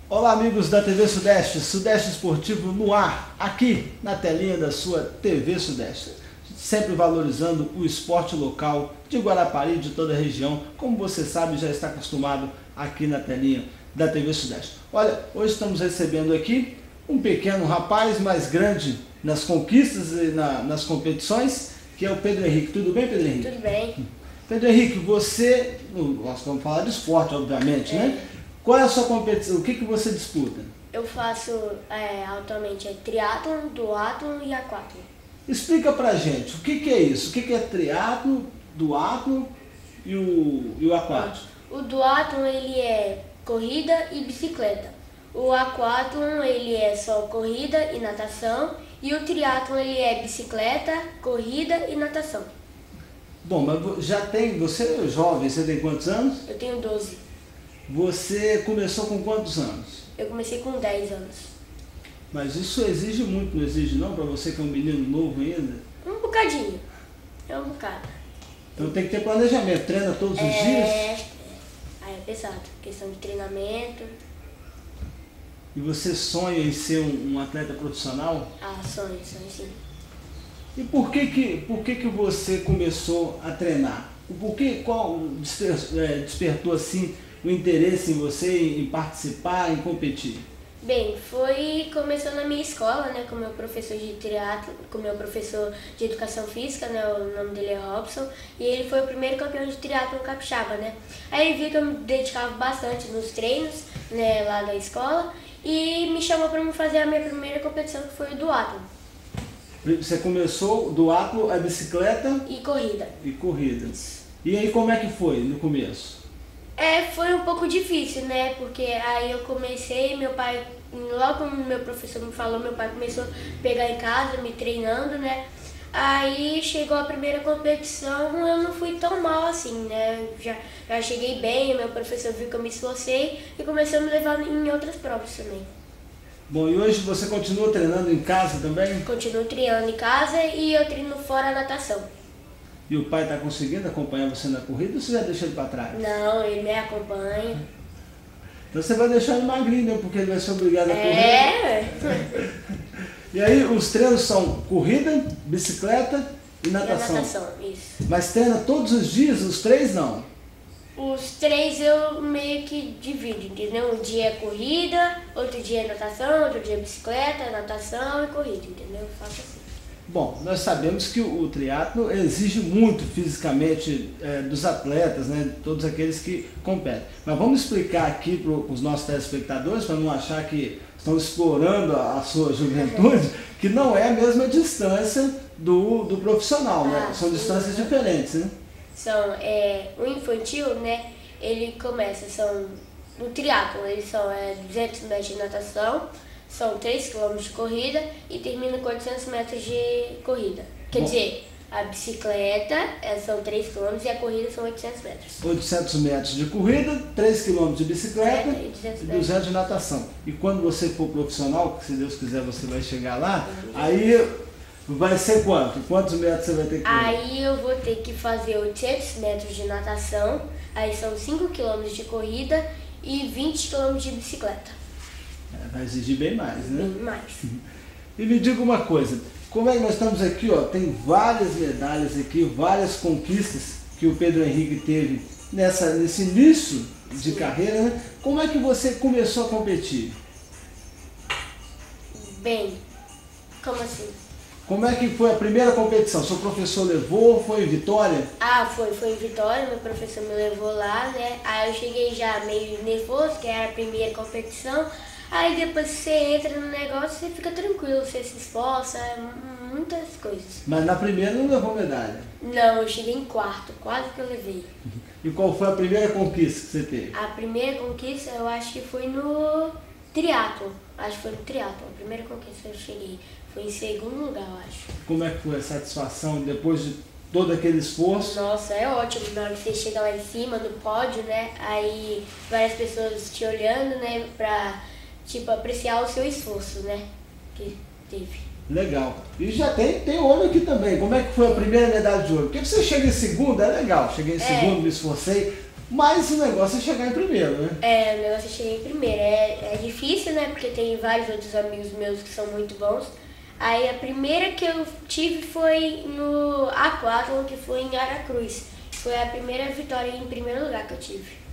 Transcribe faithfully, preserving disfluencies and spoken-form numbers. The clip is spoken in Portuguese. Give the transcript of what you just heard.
Olá amigos da T V Sudeste, Sudeste Esportivo no ar, aqui na telinha da sua T V Sudeste. Sempre valorizando o esporte local de Guarapari e de toda a região, como você sabe, já está acostumado aqui na telinha da T V Sudeste. Olha, hoje estamos recebendo aqui um pequeno rapaz, mais grande nas conquistas e na, nas competições, que é o Pedro Henrique. Tudo bem, Pedro Henrique? Tudo bem. Pedro Henrique, você, nós vamos falar de esporte, obviamente, é. né? Qual é a sua competição? O que, que você disputa? Eu faço é, atualmente é triatlon, duatlon e aquatlon. Explica pra gente, o que, que é isso? O que, que é triatlon, duatlon e o, e o aquatlon? O duatlon ele é corrida e bicicleta. O aquatlon ele é só corrida e natação. E o triatlon ele é bicicleta, corrida e natação. Bom, mas já tem, você é jovem, você tem quantos anos? Eu tenho doze. Você começou com quantos anos? Eu comecei com dez anos. Mas isso exige muito, não exige não? Para você que é um menino novo ainda? Um bocadinho. É um bocado. Então tem que ter planejamento, treina todos é, os dias? É, é pesado. Questão de treinamento. E você sonha em ser um, um atleta profissional? Ah, sonho, sonho sim. E por que que, por que que você começou a treinar? Por que, qual despertou assim o interesse em você em participar, em competir? Bem, foi começou na minha escola, né, com meu professor de triatlo, com meu professor de educação física, né, o nome dele é Robson, e ele foi o primeiro campeão de triatlo capixaba, né. Aí ele viu que eu me dedicava bastante nos treinos, né, lá da escola, e me chamou para me fazer a minha primeira competição, que foi o duatlon. Você começou duatlon, a bicicleta e corrida. E corrida. E aí como é que foi no começo? É, foi um pouco difícil, né? Porque aí eu comecei, meu pai, logo como meu professor me falou, meu pai começou a pegar em casa, me treinando, né? Aí chegou a primeira competição, eu não fui tão mal assim, né? Já, já cheguei bem, meu professor viu que eu me esforcei e começou a me levar em outras provas também. Bom, e hoje você continua treinando em casa também? Continuo treinando em casa e eu treino fora a natação. E o pai está conseguindo acompanhar você na corrida ou você já deixa ele para trás? Não, ele me acompanha. Então você vai deixar ele magrinho, né? Porque ele vai ser obrigado a correr. É. E aí os treinos são corrida, bicicleta e natação. E natação, isso. Mas treina todos os dias, os três não? Os três eu meio que divido, entendeu? Um dia é corrida, outro dia é natação, outro dia é bicicleta, natação e corrida, entendeu? Eu faço assim. Bom, nós sabemos que o, o triatlo exige muito fisicamente é, dos atletas, né, todos aqueles que competem. Mas vamos explicar aqui para os nossos telespectadores, para não achar que estão explorando a, a sua juventude, que não é a mesma distância do, do profissional, né? Ah, São sim, distâncias né? diferentes, né? São, é, o infantil, né, ele começa, são, no triatlo, eles são é, duzentos metros de natação, são três quilômetros de corrida e termina com oitocentos metros de corrida. Quer Bom. dizer, a bicicleta é, são três quilômetros e a corrida são oitocentos metros. oitocentos metros de corrida, três quilômetros de bicicleta é, e duzentos de natação. E quando você for profissional, que se Deus quiser você vai chegar lá, aí vai ser quanto? Quantos metros você vai ter que correr? Aí eu vou ter que fazer oitocentos metros de natação, aí são cinco quilômetros de corrida e vinte quilômetros de bicicleta. É, vai exigir bem mais, né? Bem mais. E me diga uma coisa, como é que nós estamos aqui, ó, tem várias medalhas aqui, várias conquistas que o Pedro Henrique teve nessa, nesse início de Sim. carreira, né? Como é que você começou a competir? Bem, como assim? Como é que foi a primeira competição? Seu professor levou? Foi em Vitória? Ah, foi, foi em Vitória, meu professor me levou lá, né? Aí eu cheguei já meio nervoso, que era a primeira competição. Aí depois que você entra no negócio, você fica tranquilo, você se esforça, muitas coisas. Mas na primeira não levou medalha? Não, eu cheguei em quarto, quase que eu levei. E qual foi a primeira conquista que você teve? A primeira conquista eu acho que foi no triatlo, acho que foi no triatlo, a primeira conquista que eu cheguei. Foi em segundo lugar, eu acho. Como é que foi a satisfação depois de todo aquele esforço? Nossa, é ótimo. Na hora que você chega lá em cima do pódio, né? Aí várias pessoas te olhando, né? Pra, tipo, apreciar o seu esforço, né? Que teve. Legal. E já tem, tem ouro aqui também. Como é que foi a primeira medalha de ouro? Porque você chega em segundo, é legal. Cheguei em segundo, é. me esforcei. Mas o negócio é chegar em primeiro, né? É, o negócio é chegar em primeiro. É, é difícil, né? Porque tem vários outros amigos meus que são muito bons. Aí a primeira que eu tive foi no aquátlon, que foi em Aracruz. Foi a primeira vitória em primeiro lugar que eu tive.